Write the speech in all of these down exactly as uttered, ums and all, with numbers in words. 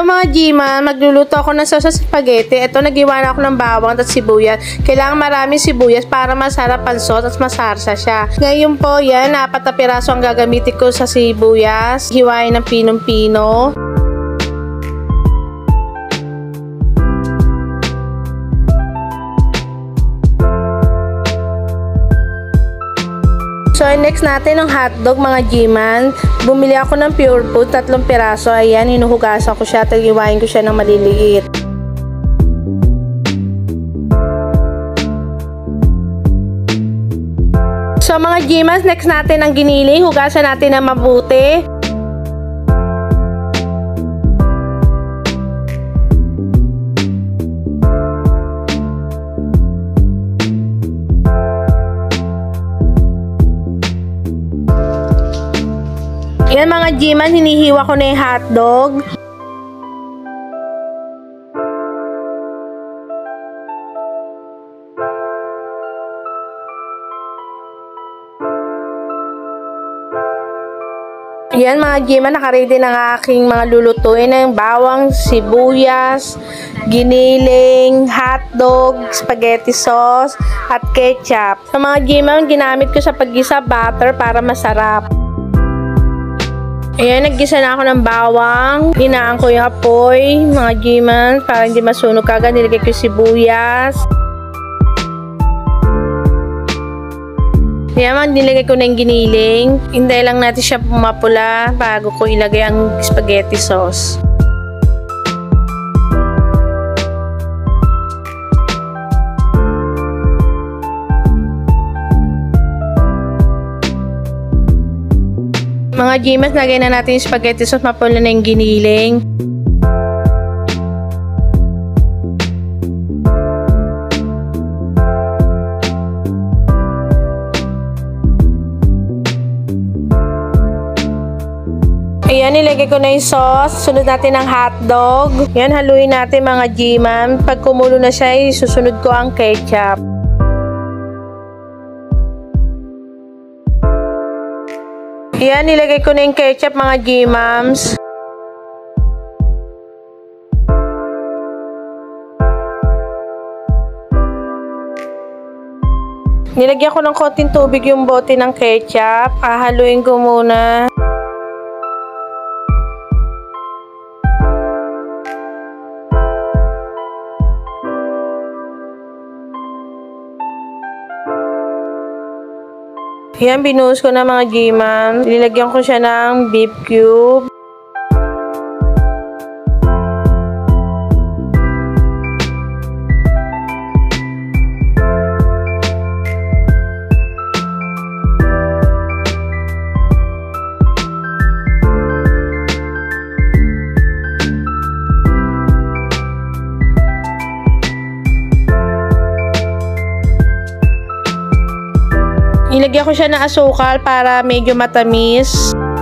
Hello mga G-Man, magluluto ako ng sauce sa spaghetti. Ito, nag-iwan ako ng bawang at sibuyas. Kailangan maraming sibuyas para masarap ang sauce at masarsa siya. Ngayon po, yan, apat na piraso ang gagamitin ko sa sibuyas. Hiwain ng pinong-pino. So, next natin ang hotdog mga G-Man. Bumili ako ng Pure Food, tatlong piraso. Ayan, hinuhugasan ko siya at iwain ko siya ng maliliit. So, mga G-Man, next natin ang giniling. Hugasan natin ng mabuti. Yan mga G-Man, hinihiwa ko na yung hotdog. Yan mga G-Man, nakaready na ang aking mga lulutuin ng bawang, sibuyas, giniling, hotdog, spaghetti sauce, at ketchup. Sa mga G-Man, ginamit ko sa paggisa butter para masarap. Ayan, naggisa na ako ng bawang. Hinaan ko yung apoy, mga G-Man, para hindi masunog kagad. Nilagay ko yung sibuyas. Ayan, nilagay ko na yung giniling. Hintay lang natin siya pumapula bago ko ilagay ang spaghetti sauce. Mga G-Man, lagay na natin yung spaghetti sauce, mapula na yung giniling. Ayan, nilagay ko na yung sauce. Sunod natin ang hotdog. Ayan, haluin natin mga G-Man. Pag kumulo na siya, susunod ko ang ketchup. Yan, nilagay ko na yung ketchup mga G-Mams. Nilagyan ko ng konting tubig yung bote ng ketchup. Hahaluin ko muna. Yan, binuhos ko na mga G-Man. Nilagyan ko siya ng beef cube. Nilagyan ko siya ng asukal para medyo matamis.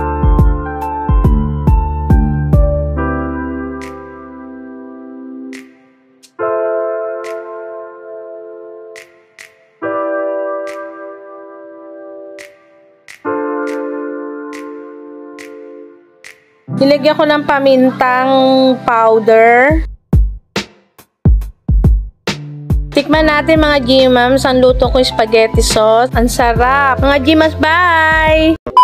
Nilagyan ko ng pamintang powder. Tikman natin mga G-Mams ang luto ko yung spaghetti sauce. Ang sarap! Mga G-Mams, bye!